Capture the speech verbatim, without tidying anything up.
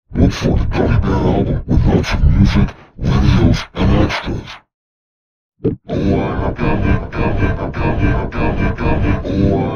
Look for the Gummy Bear album with lots of music, videos, and extras. Oh, I'm a gummy, gummy, gummy, gummy, gummy. Oh,